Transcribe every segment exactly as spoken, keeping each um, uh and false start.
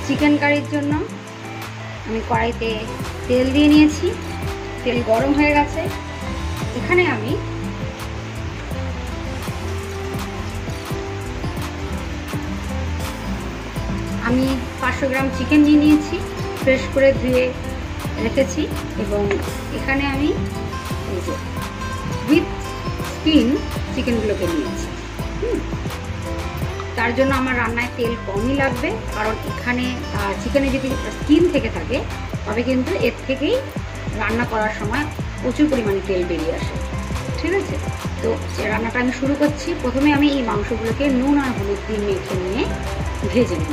Chicken কারির জন্য আমি কড়াইতে তেল দিয়ে নিয়েছি। তেল গরম হয়ে গেছে। এখানে আমি আমি পাঁচশো গ্রাম চিকেন নিয়ে নিয়েছি, ফ্রেশ করে ধুয়ে রেখেছি। এবং এখানে আমি এই যে উইথ স্কিন চিকেনগুলোকে নিয়েছি। তার জন্য আমার রান্নায় তেল কমই লাগবে, কারণ এখানে চিকেনে যদি স্কিন থেকে থাকে তবে কিন্তু এর থেকেই রান্না করার সময় প্রচুর পরিমাণে তেল বেরিয়ে আসে। ঠিক আছে, তো রান্নাটা আমি শুরু করছি। প্রথমে আমি এই মাংসগুলোকে নুন আর হলুদ দিয়ে মেখে নিয়ে ভেজে নেব।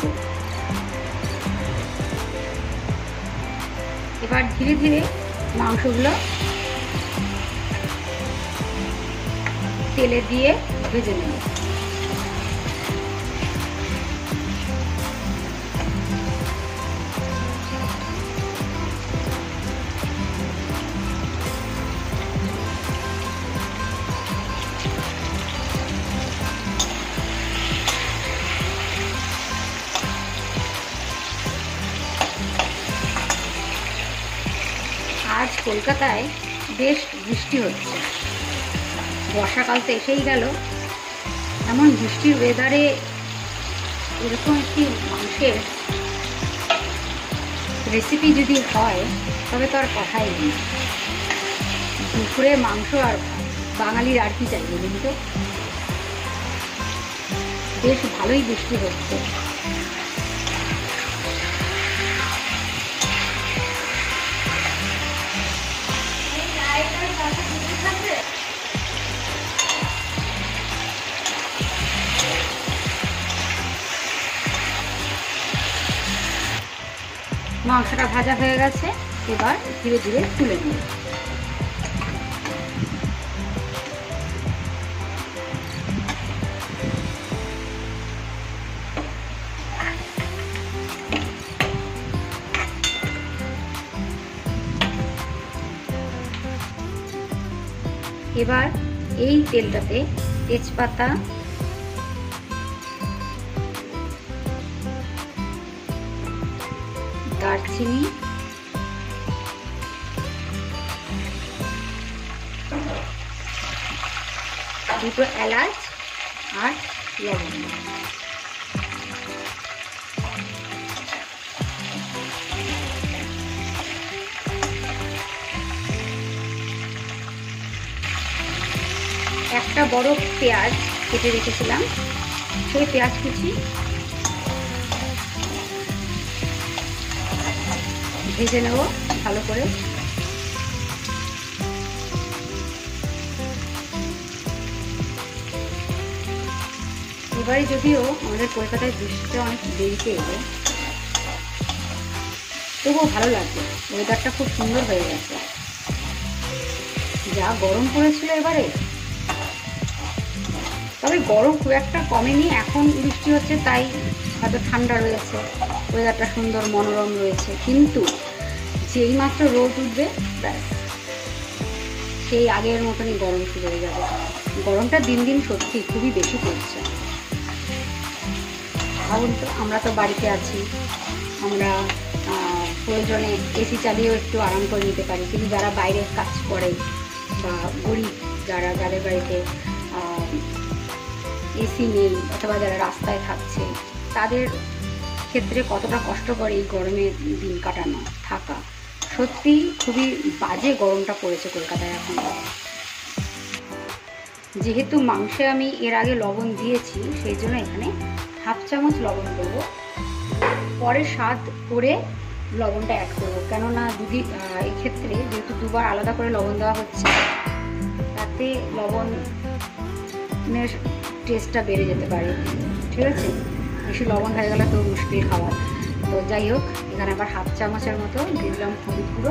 এবার ধীরে ধীরে মাংসগুলো তেলে দিয়ে ভেজে নেব। আজ কলকাতায় বেশ বৃষ্টি হচ্ছে। বর্ষাকাল তো এসেই গেল, এমন বৃষ্টির ওয়েদারে এরকম একটি মাংসের রেসিপি যদি হয় তবে তো আর কথাই নেই। দুপুরে মাংস আর বাঙালির আর কি চাই বলুন তো। বেশ ভালোই বৃষ্টি হচ্ছে। মাংসটা ভাজা হয়ে গেছে, এবার ধীরে ধীরে তুলে নিই। এবার এই তেলটাতে তেজপাতা, দারচিনি, দুটো এলাচ আর লবঙ্গ, একটা বড় পেঁয়াজ কেটে রেখেছিলাম, সেই পেঁয়াজ কুচি ভেজে নেব ভালো করে। এবারে যদিও আমাদের কলকাতায় বৃষ্টিটা অনেক দেরিতে এলো, তবুও ভালো লাগবে। ওয়েদারটা খুব সুন্দর হয়ে গেছে। যা গরম পড়েছিল এবারে, তবে গরম খুব একটা কমেনি। এখন বৃষ্টি হচ্ছে তাই হয়তো ঠান্ডা রয়েছে, ওয়েদারটা সুন্দর মনোরম রয়েছে। কিন্তু যেই মাত্র রোদ উঠবে ব্যাস সেই আগের মতনই গরম শুরু হয়ে যাবে। গরমটা দিন দিন সত্যি খুবই বেশি পড়ছে। ভাবুন তো, আমরা তো বাড়িতে আছি, আমরা প্রয়োজনে এসি চালিয়েও একটু আরাম করে নিতে পারি, কিন্তু যারা বাইরে কাজ করে বা গরিব যারা, যাদের বাড়িতে এসি নেই অথবা যারা রাস্তায় থাকছে, তাদের ক্ষেত্রে কতটা কষ্টকর এই গরমের দিন কাটানো থাকা। সত্যি খুবই বাজে গরমটা পড়েছে কলকাতায় এখন। যেহেতু মাংসে আমি এর আগে লবণ দিয়েছি, সেই জন্য এখানে হাফ চামচ লবণ দেবো। পরে স্বাদ করে লবণটা অ্যাড করবো, কেননা যদি এক্ষেত্রে যেহেতু দুবার আলাদা করে লবণ দেওয়া হচ্ছে, তাতে লবণের টেস্টটা বেড়ে যেতে পারে। ঠিক আছে, বেশি লবণ হয়ে গেলে তো মুশকিল খাওয়া। তো যাই হোক, এখানে আবার হাফ চামচের মতো দিয়ে দিলাম হলুদ গুঁড়ো।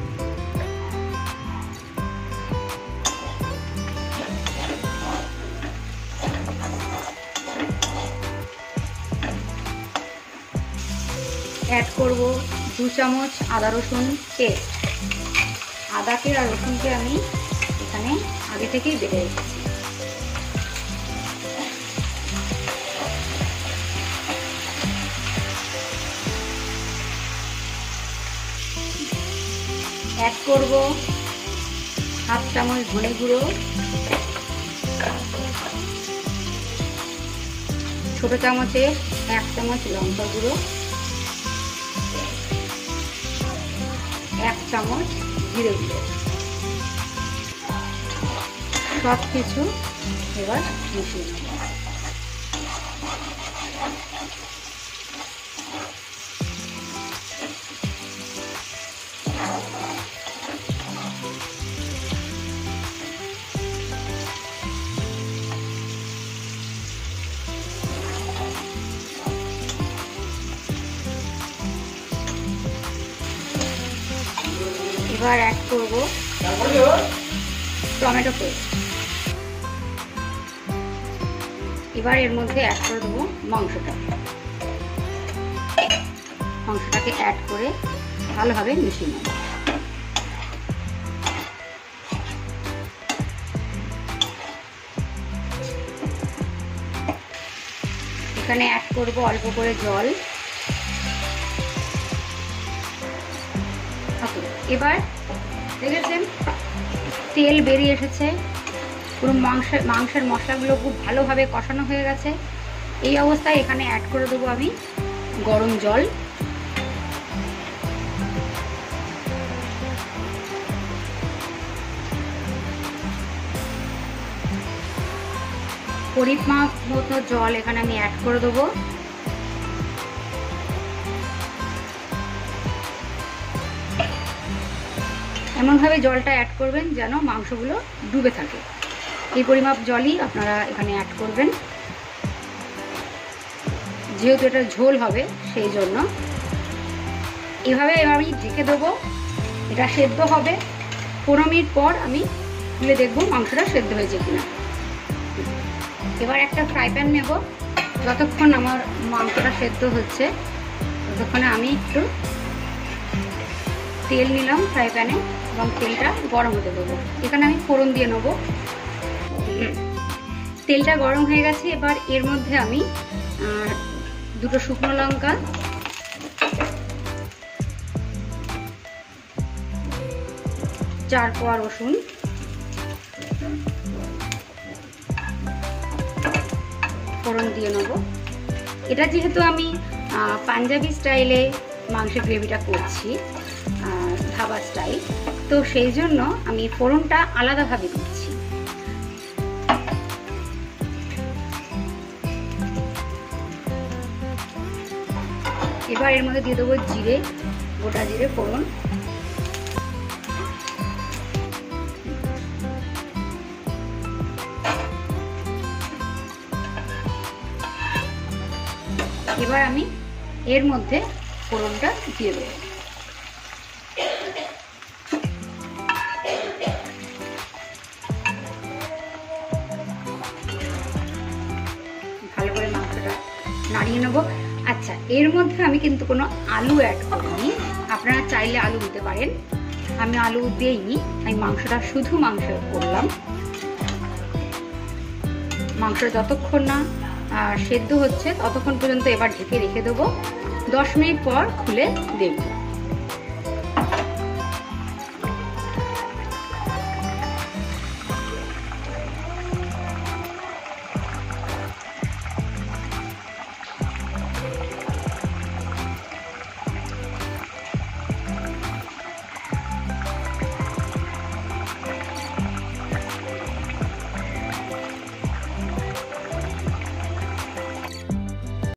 অ্যাড করব দু চামচ আদা রসুন পেস্ট। আদাকে আর রসুনকে আমি এখানে আগে থেকেই বেটে রেখেছি। অ্যাড করব হাফ চামচ ধনে গুঁড়ো, ছোট চামচের এক চামচ লঙ্কা গুঁড়ো, এক চামচ জিরে গুঁড়ো, সব কিছু এবার মিশিয়ে নেব। এবার অ্যাড করব টমেটো পেস্ট। এবার এর মধ্যে অ্যাড করে দেবো মাংসটা। মাংসটাকে অ্যাড করে ভালোভাবে মিশিয়ে নেব। এখানে অ্যাড করব অল্প করে জল। এবার দেখেছেন তেল বেরিয়ে এসেছে, পুরো মাংসের মাংসের মশলাগুলো খুব ভালোভাবে কষানো হয়ে গেছে। এই অবস্থায় এখানে অ্যাড করে দেবো আমি গরম জল। পরিমাপ মতো জল এখানে আমি অ্যাড করে দেবো। এমনভাবে জলটা অ্যাড করবেন যেন মাংসগুলো ডুবে থাকে। এই পরিমাপ জলই আপনারা এখানে অ্যাড করবেন, যেহেতু এটা ঝোল হবে সেই জন্য। এভাবে আমি ঢেকে দেবো, এটা সেদ্ধ হবে। পনেরো মিনিট পর আমি খুলে দেখবো মাংসটা সেদ্ধ হয়েছে কিনা। এবার একটা ফ্রাই প্যান নেব। যতক্ষণ আমার মাংসটা সেদ্ধ হচ্ছে ততক্ষণে আমি একটু তেল নিলাম ফ্রাই প্যানে এবং তেলটা গরম হতে দেবো। এখানে আমি ফোড়ন দিয়ে নেব। তেলটা গরম হয়ে গেছে। এবার এর মধ্যে আমি দুটো শুকনো লঙ্কা, চার কোয়া রসুন, ফোড়ন দিয়ে নেব। এটা যেহেতু আমি পাঞ্জাবি স্টাইলে মাংসের গ্রেভিটা করছি, ধাবা স্টাইল, তো সেই জন্য আমি ফোড়নটা আলাদাভাবে দিচ্ছি। এবার এর মধ্যে দিয়ে দেবো জিরে, গোটা জিরে ফোড়ন। এবার আমি এর মধ্যে ফোড়নটা দিয়ে দেবো। ভালো করে মাংসটা নাড়িয়ে নেবো। আচ্ছা, এর মধ্যে আমি কিন্তু কোনো আলু অ্যাড করিনি, আপনারা চাইলে আলু দিতে পারেন। আমি আলু দেইনি, আমি মাংসটা শুধু মাংস করলাম। মাংস যতক্ষণ না সেদ্ধ হচ্ছে ততক্ষণ পর্যন্ত এবার ঢেকে রেখে দেবো। দশ মিনিট পর খুলে দেখব।